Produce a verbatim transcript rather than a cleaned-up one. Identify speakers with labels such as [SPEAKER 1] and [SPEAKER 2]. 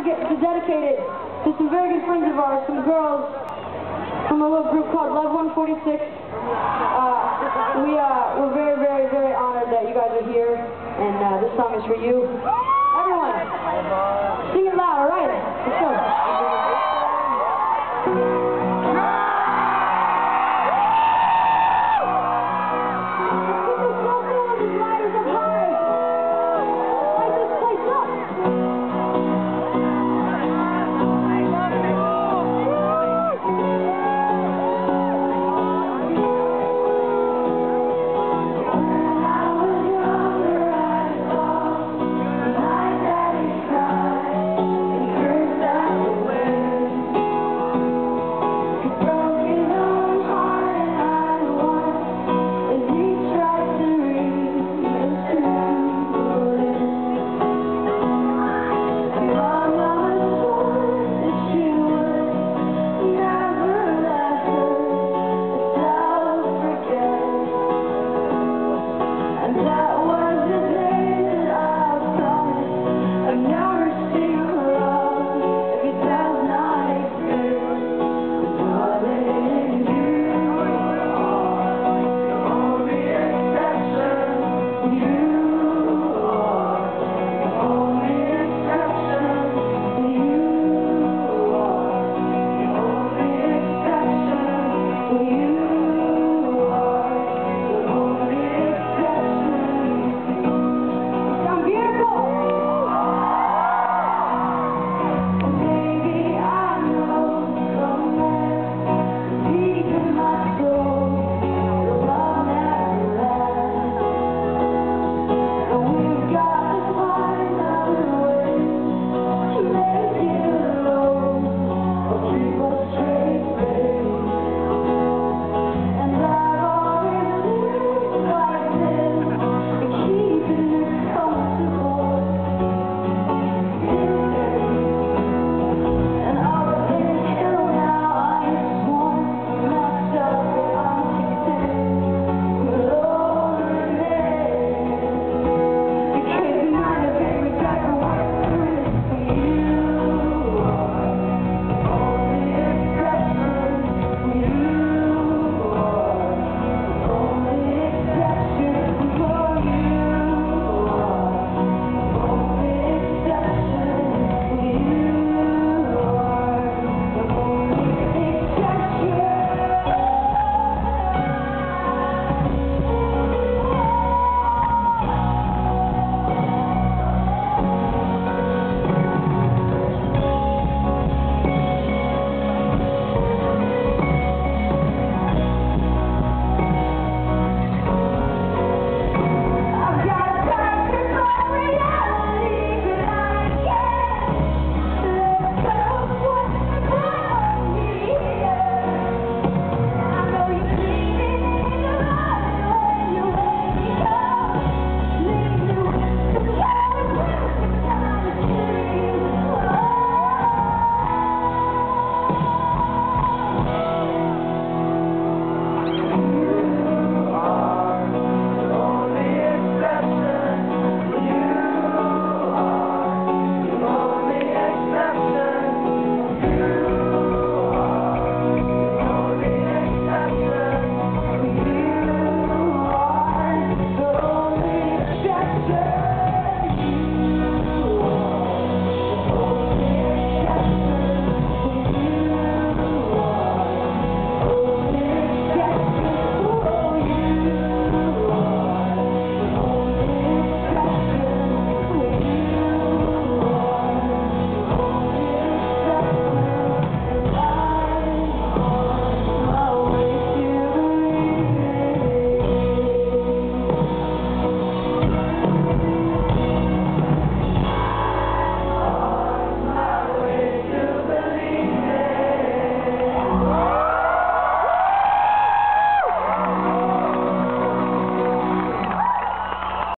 [SPEAKER 1] get, to dedicate it to some very good friends of ours, some girls from a little group called Love one forty-six. Uh, we, uh, we're very, very, very honored that you guys are here, and uh, this song is for you. Everyone, sing it loud, all right? Let's go.
[SPEAKER 2] Yeah.